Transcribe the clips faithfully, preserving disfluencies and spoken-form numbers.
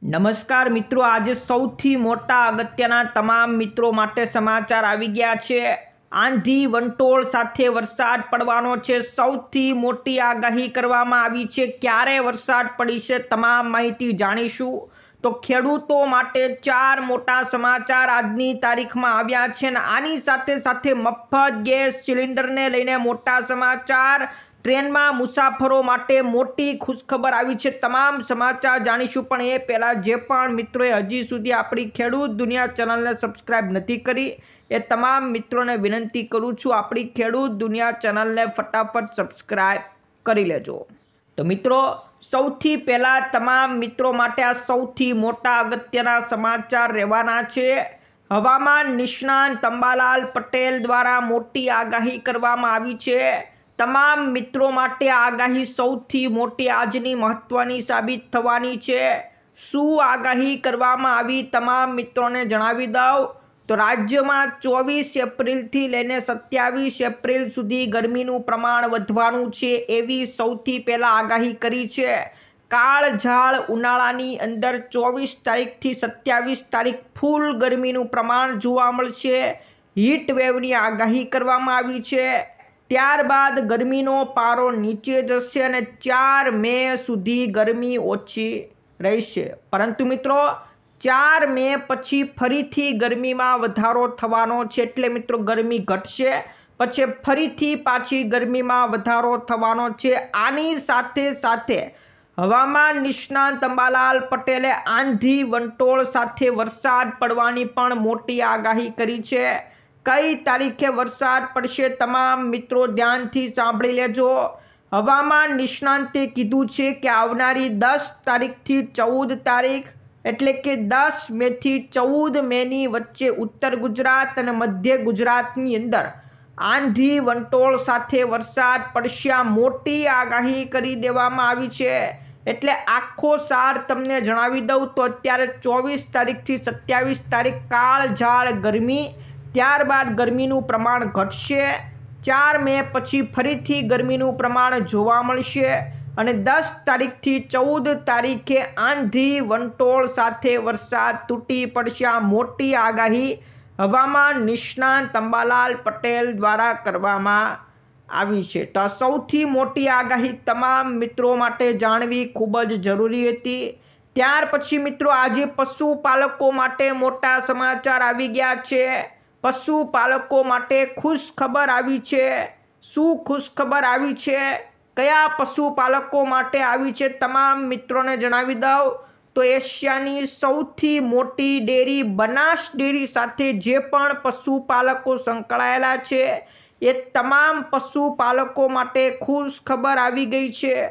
નમસ્કાર મિત્રો, આજે સૌથી મોટા અગત્યના તમામ મિત્રો માટે સમાચાર આવી ગયા છે। આંધી વંટોળ સાથે વરસાદ પડવાનો છે। સૌથી મોટી આગાહી કરવામાં આવી છે। ક્યારે વરસાદ પડી છે તમામ માહિતી જાણીશું। તો ખેડૂતો માટે ચાર મોટા સમાચાર આજની તારીખમાં આવ્યા છે અને આની સાથે સાથે મફત ગેસ સિલિન્ડરને લઈને મોટા સમાચાર, ટ્રેનમાં મુસાફરો માટે મોટી ખુશખબર આવી છે। તમામ સમાચાર જાણીશું, પણ એ પહેલાં જે પણ મિત્રોએ હજી સુધી આપણી ખેડૂત દુનિયા ચેનલને સબસ્ક્રાઈબ નથી કરી એ તમામ મિત્રોને વિનંતી કરું છું, આપણી ખેડૂત દુનિયા ચેનલને ફટાફટ સબસ્ક્રાઈબ કરી લેજો। તો મિત્રો, સૌથી પહેલાં તમામ મિત્રો માટે આ સૌથી મોટા અગત્યના સમાચાર રહેવાના છે। હવામાન નિષ્ણાત અંબાલાલ પટેલ દ્વારા મોટી આગાહી કરવામાં આવી છે। તમામ મિત્રો માટે આગાહી સૌથી મોટી આજની મહત્વની સાબિત થવાની છે। શું આગાહી કરવામાં આવી તમામ મિત્રોને જણાવી દઉં તો રાજ્યમાં ચોવીસ એપ્રિલથી લઈને સત્યાવીસ એપ્રિલ સુધી ગરમીનું પ્રમાણ વધવાનું છે એવી સૌથી પહેલાં આગાહી કરી છે। કાળઝાળ ઉનાળાની અંદર ચોવીસ તારીખથી સત્યાવીસ તારીખ ફૂલ ગરમીનું પ્રમાણ જોવા મળશે। હીટ વેવની આગાહી કરવામાં આવી છે। ત્યારબાદ ગરમીનો પારો નીચે જશે અને ચાર મે સુધી ગરમી ઓછી રહેશે, પરંતુ મિત્રો ચાર મે પછી ફરીથી ગરમીમાં વધારો થવાનો છે। એટલે મિત્રો ગરમી ઘટશે, પછી ફરીથી પાછી ગરમીમાં વધારો થવાનો છે। આની સાથે સાથે હવામાન નિષ્ણાત અંબાલાલ પટેલે આંધી વંટોળ સાથે વરસાદ પડવાની પણ મોટી આગાહી કરી છે। કઈ તારીખે વરસાદ પડશે તમામ મિત્રો ધ્યાનથી સાંભળી લેજો। હવામાન નિષ્ણાંતે કીધું છે કે આવનારી દસ તારીખથી ચૌદ તારીખ એટલે કે દસ મેથી ચૌદ મેની વચ્ચે ઉત્તર ગુજરાત અને મધ્ય ગુજરાતની અંદર આંધી વંટોળ સાથે વરસાદ પડશે। આ મોટી આગાહી કરી દેવામાં આવી છે। એટલે આખો સાર તમને જણાવી દઉં તો અત્યારે ચોવીસ તારીખથી સત્યાવીસ તારીખ કાળઝાળ ગરમી, ત્યારબાદ ગરમીનું પ્રમાણ ઘટશે। ચાર મે પછી ફરીથી ગરમીનું પ્રમાણ જોવા મળશે અને દસ તારીખથી ચૌદ તારીખે આંધી વંટોળ સાથે વરસાદ તૂટી પડશે। આ મોટી આગાહી હવામાન નિષ્ણાત અંબાલાલ પટેલ દ્વારા કરવામાં આવી છે। તો આ સૌથી મોટી આગાહી તમામ મિત્રો માટે જાણવી ખૂબ જ જરૂરી હતી। ત્યાર પછી મિત્રો આજે પશુપાલકો માટે મોટા સમાચાર આવી ગયા છે। પશુપાલકો માટે ખુશ ખબર આવી છે। શું ખુશ ખબર આવી છે, કયા પશુપાલકો માટે આવી છે તમામ મિત્રોને જણાવી દઉં તો એશિયાની સૌથી મોટી ડેરી બનાસ ડેરી સાથે જે પણ પશુપાલકો સંકળાયેલા છે એ તમામ પશુપાલકો માટે ખુશ ખબર આવી ગઈ છે।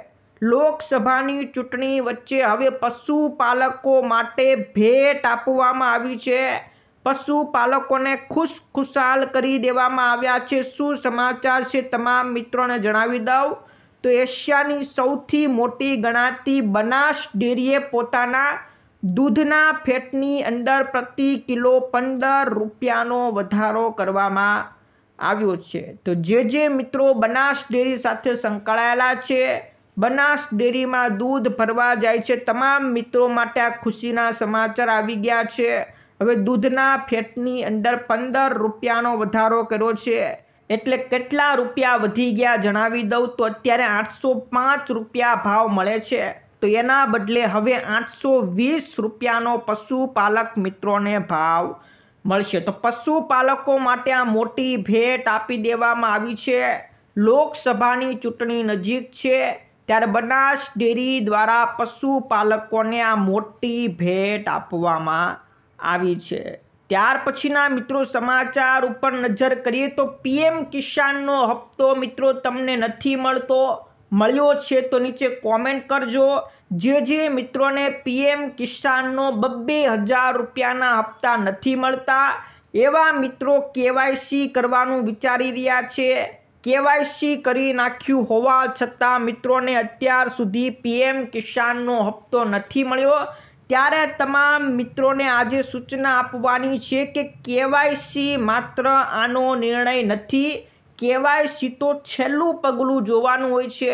લોકસભાની ચૂંટણી વચ્ચે હવે પશુપાલકો માટે ભેટ આપવામાં આવી છે। પશુપાલકોને ખુશ ખુશાલ કરી દેવામાં આવ્યા છે। શું સમાચાર છે તમામ મિત્રોને જણાવી દઉં તો એશિયાની સૌથી મોટી ગણાતી બનાસ ડેરીએ પોતાના દૂધના ફેટની અંદર પ્રતિ કિલો પંદર રૂપિયાનો વધારો કરવામાં આવ્યો છે। તો જે જે મિત્રો બનાસ ડેરી સાથે સંકળાયેલા છે, બનાસ ડેરીમાં દૂધ ભરવા જાય છે, તમામ મિત્રો માટે આ ખુશીના સમાચાર આવી ગયા છે। હવે દૂધના ફેટની અંદર પંદર રૂપિયાનો વધારો કર્યો છે। એટલે કેટલા રૂપિયા વધી ગયા જણાવી દઉં તો અત્યારે આઠસો પાંચ રૂપિયા ભાવ મળે છે, તો એના બદલે હવે આઠસો વીસ રૂપિયાનો પશુપાલક મિત્રોને ભાવ મળશે। તો પશુપાલકો માટે આ મોટી ભેટ આપી દેવામાં આવી છે। લોકસભાની ચૂંટણી નજીક છે ત્યારે બનાસ ડેરી દ્વારા પશુપાલકોને આ મોટી ભેટ આપવામાં આવી છે। ત્યાર પછીના મિત્રો સમાચાર ઉપર નજર કરીએ તો પીએમ કિસાનનો હપ્તો મિત્રો તમને નથી મળતો, મળ્યો છે તો નીચે કોમેન્ટ કરજો। જે જે મિત્રોને પીએમ કિસાનનો બબ્બે હજાર રૂપિયાના હપ્તા નથી મળતા એવા મિત્રો કેવાયસી કરવાનું વિચારી રહ્યા છે। કેવાયસી કરી નાખ્યું હોવા છતાં મિત્રોને અત્યાર સુધી પીએમ કિસાનનો હપ્તો નથી મળ્યો, ત્યારે તમામ મિત્રોને આજે સૂચના આપવાની છે કે કેવાયસી માત્ર આનો નિર્ણય નથી, કેવાયસી તો છેલ્લું પગલું જોવાનું હોય છે।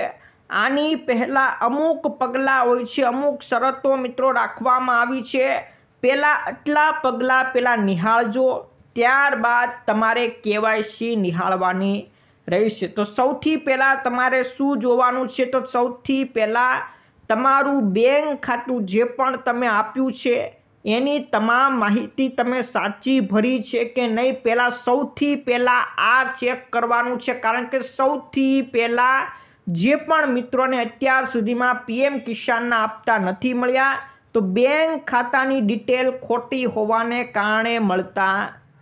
આની પહેલાં અમુક પગલાં હોય છે, અમુક શરતો મિત્રો રાખવામાં આવી છે. પહેલાં આટલા પગલાં પહેલાં નિહાળજો, ત્યારબાદ તમારે કેવાયસી નિહાળવાની રહેશે. તો સૌથી પહેલાં તમારે શું જોવાનું છે? તો સૌથી પહેલાં તમારું બેંક ખાતું જે પણ તમે આપ્યું છે એની તમામ માહિતી તમે સાચી ભરી છે કે નહીં, પહેલાં સૌથી પહેલાં આ ચેક કરવાનું છે. કારણ કે સૌથી પહેલાં જે પણ મિત્રોને અત્યાર સુધીમાં પીએમ કિસાનના હપ્તા નથી મળ્યા તો બેંક ખાતાની ડિટેલ ખોટી હોવાને કારણે મળતા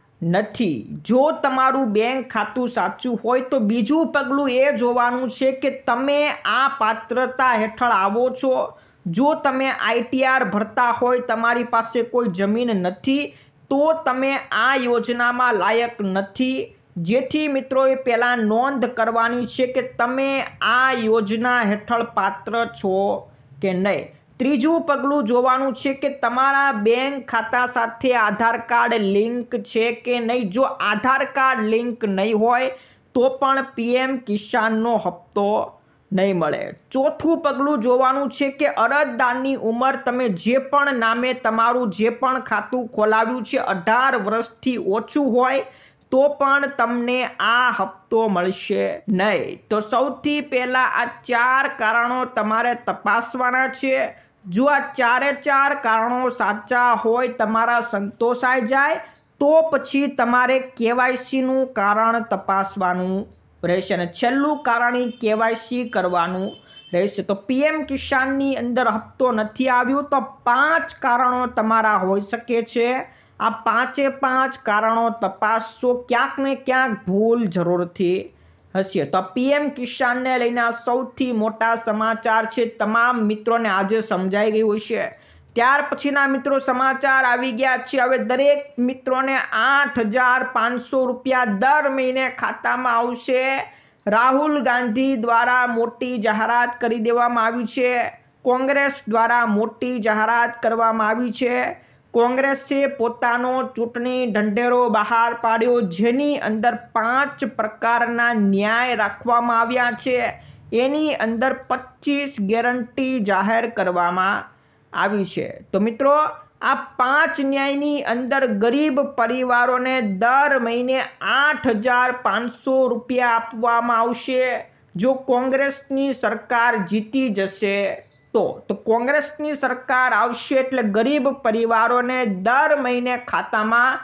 નથી. જો તમારું બેંક ખાતું સાચું હોય તો બીજું પગલું એ જોવાનું છે કે તમે આ પાત્રતા હેઠળ આવો છો. જો તમે આઈટીઆર ભરતા હોય, તમારી પાસે કોઈ જમીન નથી, તો તમે આ યોજનામાં લાયક નથી. જેથી મિત્રોએ પહેલાં નોંધ કરવાની છે કે તમે આ યોજના હેઠળ પાત્ર છો કે નહીં. ત્રીજું પગલું જોવાનું છે કે તમારા બેંક ખાતા સાથે આધાર કાર્ડ લિંક છે કે નહીં. જો આધાર કાર્ડ લિંક નહીં હોય તો પણ પીએમ કિસાનનો હપ્તો નહીં મળે. ચોથું પગલું જોવાનું છે કે અરજદારની ઉંમર, તમે જે પણ નામે તમારું જે પણ ખાતું ખોલાવ્યું છે અઢાર વર્ષથી ઓછું હોય તો પણ તમને આ હપ્તો મળશે નહીં. તો સૌથી પહેલાં આ ચાર કારણો તમારે તપાસવાના છે. જો આ ચારે ચાર કારણો સાચા હોય, તમારા સંતોષાઈ જાય, તો પછી તમારે કેવાયસીનું કારણ તપાસવાનું રહેશે અને છેલ્લું કારણ કેવાયસી કરવાનું રહેશે. તો પીએમ કિસાનની અંદર હપ્તો નથી આવ્યો તો પાંચ કારણો તમારા હોઈ શકે છે. આ પાંચે પાંચ કારણો તપાસશો, ક્યાંક ને ક્યાંક ભૂલ જરૂરથી હશે. તો પીએમ કિસાનને લઈને આ સૌથી મોટા સમાચાર છે. તમામ મિત્રોને આજે સમજાઈ ગયું હશે. ત્યાર પછીના મિત્રો સમાચાર આવી ગયા છે. હવે દરેક મિત્રોને આઠ હજાર પાંચસો રૂપિયા દર મહિને ખાતામાં આવશે. રાહુલ ગાંધી દ્વારા મોટી જાહેરાત કરી દેવામાં આવી છે. કોંગ્રેસ દ્વારા મોટી જાહેરાત કરવામાં આવી છે. કોંગ્રેસે પોતાનો ચૂંટણી ઢંઢેરો બહાર પાડ્યો, જેની અંદર પાંચ પ્રકારના ન્યાય રાખવામાં આવ્યા છે. એની અંદર પચીસ ગેરંટી જાહેર કરવામાં આવી છે. તો મિત્રો આ પાંચ ન્યાયની અંદર ગરીબ પરિવારોને દર મહિને આઠ હજાર પાંચસો રૂપિયા આપવામાં આવશે જો કોંગ્રેસની સરકાર જીતી જશે તો. તો કોંગ્રેસની સરકાર આવશે એટલે ગરીબ પરિવારોને દર મહિને ખાતામાં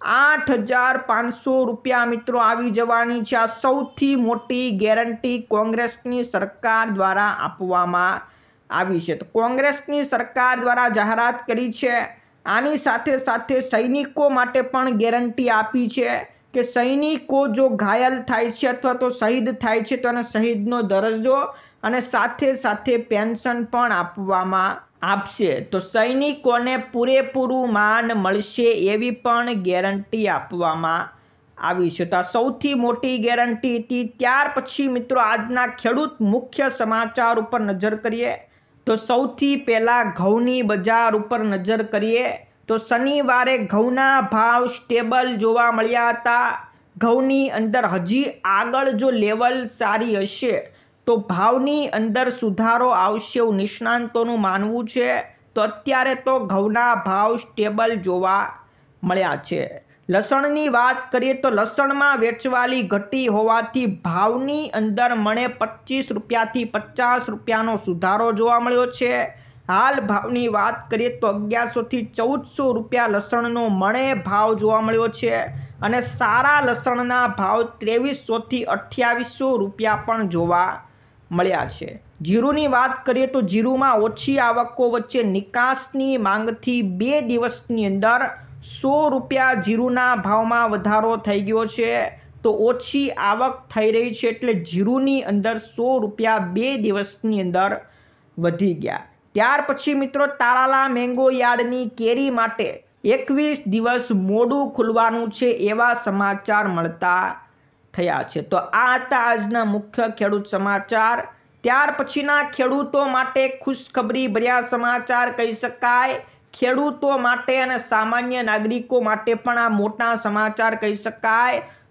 આઠ હજાર પાંચસો રૂપિયા મિત્રો આવી જવાની છે. આ સૌથી મોટી ગેરંટી કોંગ્રેસની સરકાર દ્વારા આપવામાં આવી છે. તો કોંગ્રેસની સરકાર દ્વારા જાહેરાત કરી છે. આની સાથે સાથે સૈનિકો માટે પણ ગેરંટી આપી છે કે સૈનિકો જો ઘાયલ થાય છે અથવા તો શહીદ થાય છે તો એને શહીદનો દરજ્જો અને સાથે સાથે પેન્શન પણ આપવામાં આપશે. તો સૈનિકોને પૂરેપૂરું માન મળશે એવી પણ ગેરંટી આપવામાં આવી છે. તો આ સૌથી મોટી ગેરંટી હતી. ત્યાર પછી મિત્રો આજના ખેડૂત મુખ્ય સમાચાર ઉપર નજર કરીએ તો સૌથી પહેલાં ઘઉંની બજાર ઉપર નજર કરીએ તો શનિવારે ઘઉંના ભાવ સ્ટેબલ જોવા મળ્યા હતા. ઘઉંની અંદર હજી આગળ જો લેવલ સારી હશે તો ભાવની અંદર સુધારો આવશે એવું નિષ્ણાંતોનું માનવું છે. તો અત્યારે તો ઘઉંના ભાવ સ્ટેબલ જોવા મળ્યા છે. લસણની વાત કરીએ તો લસણમાં વેચવાલી ઘટી હોવાથી ભાવની અંદર મને પચીસ રૂપિયાથી પચાસ રૂપિયાનો સુધારો જોવા મળ્યો છે. હાલ ભાવની વાત કરીએ તો અગિયારસોથી ચૌદસો રૂપિયા લસણનો મણે ભાવ જોવા મળ્યો છે અને સારા લસણના ભાવ ત્રેવીસોથી અઠ્યાવીસો રૂપિયા પણ જોવા મળ્યા છે. જીરુની વાત કરીએ તો જીરુમાં ઓછી આવકો વચ્ચે નિકાસની માંગથી બે દિવસની અંદર સો રૂપિયા જીરુના ભાવમાં વધારો થઈ ગયો છે. તો ઓછી આવક થઈ રહી છે એટલે જીરુની અંદર સો રૂપિયા બે દિવસની અંદર વધી ગયા. ત્યાર પછી મિત્રો તાલાલા મેંગો યાર્ડની કેરી માટે એકવીસ દિવસ મોડું ખુલવાનું છે એવા સમાચાર મળતા થયા છે. તો આ હતા આજના મુખ્ય ખેડૂત સમાચાર. ત્યાર પછીના ખેડૂતો માટે ખુશખબરી ભર્યા સમાચાર કહી શકાય. ખેડૂતો માટે અને સામાન્ય નાગરિકો માટે પણ આ મોટા સમાચાર કહી શકાય.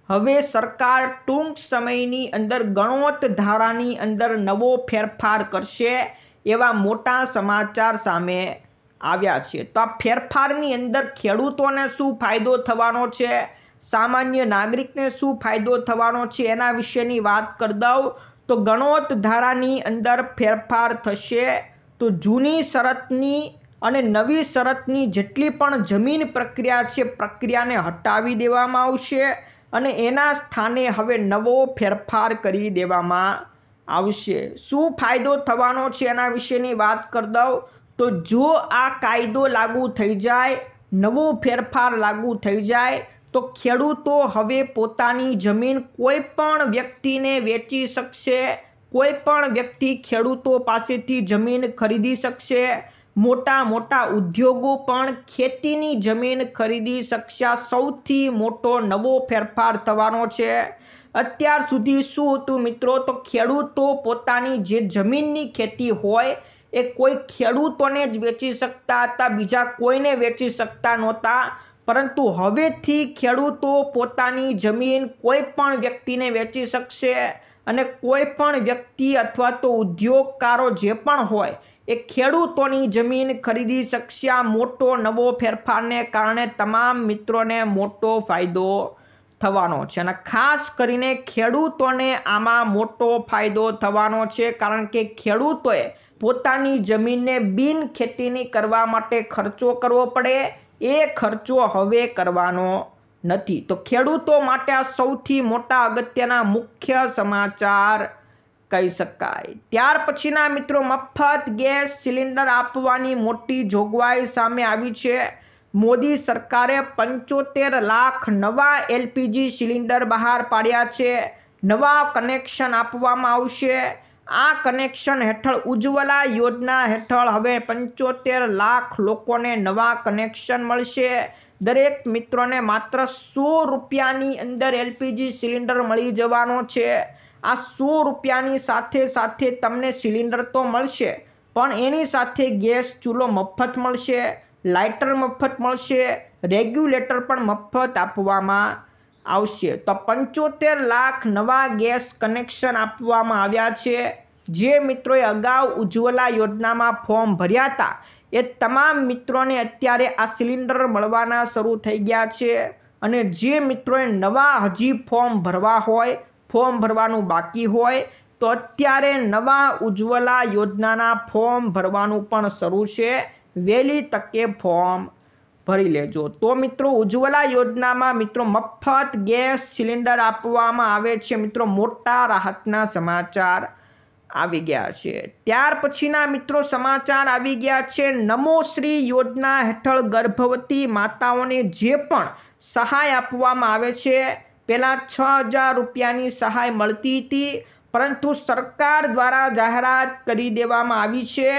હવે સરકાર ટૂંક સમયની અંદર ગણોત ધારાની અંદર નવો ફેરફાર કરશે એવા મોટા સમાચાર સામે આવ્યા છે। તો આ ફેરફારની અંદર ખેડૂતોને શું ફાયદો થવાનો છે, સામાન્ય નાગરિકને શું ફાયદો થવાનો છે એના વિશેની વાત કરી દઉં તો ગણોત ધારાની અંદર ફેરફાર થશે તો જૂની શરતની અને નવી શરતની જેટલી પણ જમીન પ્રક્રિયા છે પ્રક્રિયાને હટાવી દેવામાં આવશે અને એના સ્થાને હવે નવો ફેરફાર કરી દેવામાં આવશે। શું ફાયદો થવાનો છે એના વિશેની વાત કરી દઉં તો જો આ કાયદો લાગુ થઈ જાય, નવો ફેરફાર લાગુ થઈ જાય તો ખેડૂતો હવે પોતાની જમીન કોઈ પણ વ્યક્તિને વેચી શકશે, કોઈ પણ વ્યક્તિ ખેડૂતો પાસેથી જમીન ખરીદી શકશે, મોટા મોટા ઉદ્યોગો પણ ખેતીની જમીન ખરીદી શકશે। આ સૌથી મોટો નવો ફેરફાર થવાનો છે। અત્યાર સુધી શું હતું મિત્રો, તો ખેડૂતો પોતાની જે જમીનની ખેતી હોય એ કોઈ ખેડૂતોને જ વેચી શકતા હતા, બીજા કોઈને વેચી શકતા નહોતા, પરંતુ હવેથી ખેડૂતો પોતાની જમીન કોઈ પણ વ્યક્તિને વેચી શકશે અને કોઈ પણ વ્યક્તિ અથવા તો ઉદ્યોગકારો જે પણ હોય એ ખેડૂતોની જમીન ખરીદી શકશે। આ મોટો નવો ફેરફારને કારણે તમામ મિત્રોને મોટો ફાયદો થવાનો છે અને ખાસ કરીને ખેડૂતોને આમાં મોટો ફાયદો થવાનો છે, કારણ કે ખેડૂતોએ પોતાની જમીનને બિન ખેતીની કરવા માટે ખર્ચો કરવો પડે, એ ખર્ચો હવે કરવાનો નથી। તો ખેડૂતો માટે આ સૌથી મોટા અગત્યના મુખ્ય સમાચાર કહી શકાય। ત્યાર પછીના મિત્રો મફત ગેસ સિલિન્ડર આપવાની મોટી જોગવાઈ સામે આવી છે। મોદી સરકારે પંચોતેર લાખ નવા એલપીજી સિલિન્ડર બહાર પાડ્યા છે, નવા કનેક્શન આપવામાં આવશે। આ કનેક્શન હેઠળ ઉજ્જવલા યોજના હેઠળ હવે પંચોતેર લાખ લોકોને નવા કનેક્શન મળશે। દરેક મિત્રોને માત્ર સો રૂપિયાની અંદર એલપીજી સિલિન્ડર મળી જવાનો છે। આ સો રૂપિયાની સાથે સાથે તમને સિલિન્ડર તો મળશે પણ એની સાથે ગેસ ચૂલો મફત મળશે, લાઇટર મફત મળશે, રેગ્યુલેટર પણ મફત આપવામાં આવશે। તો પંચોતેર લાખ નવા ગેસ કનેક્શન આપવામાં આવ્યા છે। જે મિત્રોએ અગાઉ ઉજ્જવલા યોજનામાં ફોર્મ ભર્યા હતા એ તમામ મિત્રોને અત્યારે આ સિલિન્ડર મળવાના શરૂ થઈ ગયા છે અને જે મિત્રોએ નવા હજી ફોર્મ ભરવા હોય, ફોર્મ ભરવાનું બાકી હોય તો અત્યારે નવા ઉજ્જવલા યોજનાના ફોર્મ ભરવાનું પણ શરૂ છે। વહેલી તકે ફોર્મ ભરી લેજો। તો મિત્રો ઉજ્જવલા યોજનામાં મિત્રો મફત ગેસ સિલિન્ડર આપવામાં આવે છે। મિત્રો મોટા રાહતના સમાચાર આવી ગયા છે। ત્યાર પછીના મિત્રો સમાચાર આવી ગયા છે નમોશ્રી યોજના હેઠળ ગર્ભવતી માતાઓને જે પણ સહાય આપવામાં આવે છે, પહેલાં છ હજાર રૂપિયાની સહાય મળતી હતી, પરંતુ સરકાર દ્વારા જાહેરાત કરી દેવામાં આવી છે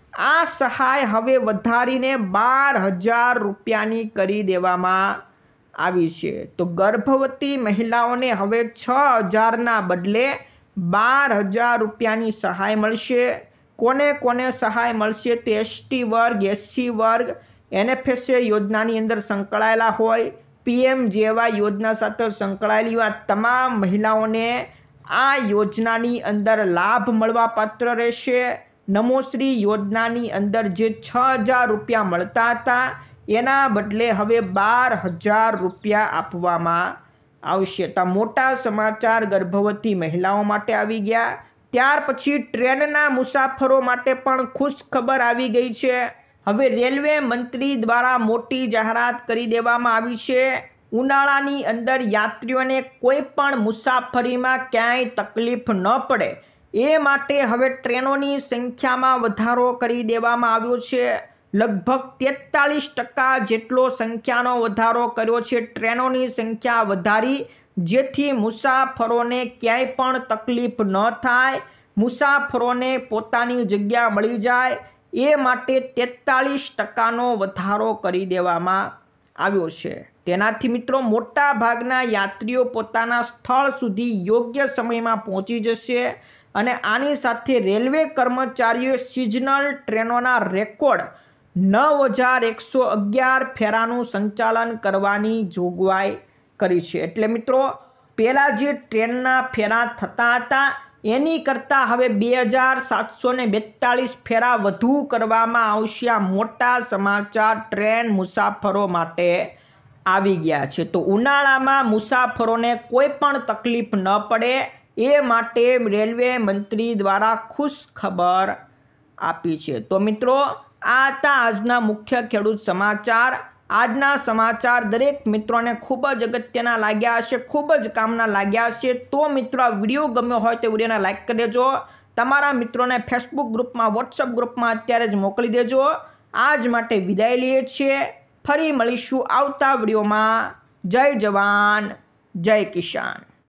આ સહાય હવે વધારીને બાર હજાર રૂપિયાની કરી દેવામાં આવી છે। તો ગર્ભવતી મહિલાઓને હવે છ હજારના બદલે બાર હજાર રૂપિયાની સહાય મળશે। કોને કોને સહાય મળશે તો એસટી વર્ગ, એસસી વર્ગ, એનએફએસએ યોજનાની અંદર સંકળાયેલા હોય, પીએમ જેવા યોજના સાથે સંકળાયેલી આ તમામ મહિલાઓને આ યોજનાની અંદર લાભ મળવા પાત્ર રહેશે। નમોશ્રી યોજનાની અંદર જે છ હજાર રૂપિયા મળતા હતા એના બદલે હવે બાર હજાર રૂપિયા આપવામાં આવશે। તો મોટા સમાચાર ગર્ભવતી મહિલાઓ માટે આવી ગયા। ત્યાર પછી ટ્રેનના મુસાફરો માટે પણ ખુશ ખબર આવી ગઈ છે। હવે રેલવે મંત્રી દ્વારા મોટી જાહેરાત કરી દેવામાં આવી છે। ઉનાળાની અંદર યાત્રીઓને કોઈ પણ મુસાફરીમાં ક્યાંય તકલીફ ન પડે એ માટે હવે ટ્રેનોની સંખ્યામાં વધારો કરી દેવામાં આવ્યો છે। લગભગ તેતાલીસ ટકા જેટલો સંખ્યાનો વધારો કર્યો છે। ટ્રેનોની સંખ્યા વધારી જેથી મુસાફરોને ક્યાંય પણ તકલીફ ન થાય, મુસાફરોને પોતાની જગ્યા મળી જાય એ માટે તેતાલીસ ટકાનો વધારો કરી દેવામાં આવ્યો છે। તેનાથી મિત્રો મોટા ભાગના યાત્રીઓ પોતાના સ્થળ સુધી યોગ્ય સમયમાં પહોંચી જશે અને આની સાથે રેલવે કર્મચારીઓએ સિઝનલ ટ્રેનોના રેકોર્ડ નવ હજાર એકસો અગિયાર ફેરાનું સંચાલન કરવાની જોગવાઈ કરી છે। એટલે મિત્રો પહેલાં જે ટ્રેનના ફેરા થતા હતા એની કરતાં હવે બે હજાર સાતસો ને બેતાળીસ ફેરા વધુ કરવામાં આવશે. આ મોટા સમાચાર ટ્રેન મુસાફરો માટે આવી ગયા છે. તો ઉનાળામાં મુસાફરોને કોઈ પણ તકલીફ ન પડે એ માટે રેલવે મંત્રી દ્વારા ખુશ ખબર આપી છે. તો મિત્રો આ હતા આજના મુખ્ય ખેડૂત સમાચાર. આજના સમાચાર દરેક મિત્રોને ખૂબ જ અગત્યના લાગ્યા હશે, ખૂબ જ કામના લાગ્યા હશે. તો મિત્રો આ વિડીયો ગમ્યો હોય તો વિડીયોને લાઇક કરી દેજો. તમારા મિત્રોને ફેસબુક ગ્રુપમાં, વોટ્સઅપ ગ્રુપમાં અત્યારે જ મોકલી દેજો. આજ માટે વિદાય લઈએ છીએ. ફરી મળીશું આવતા વિડીયોમાં. જય જવાન, જય કિસાન.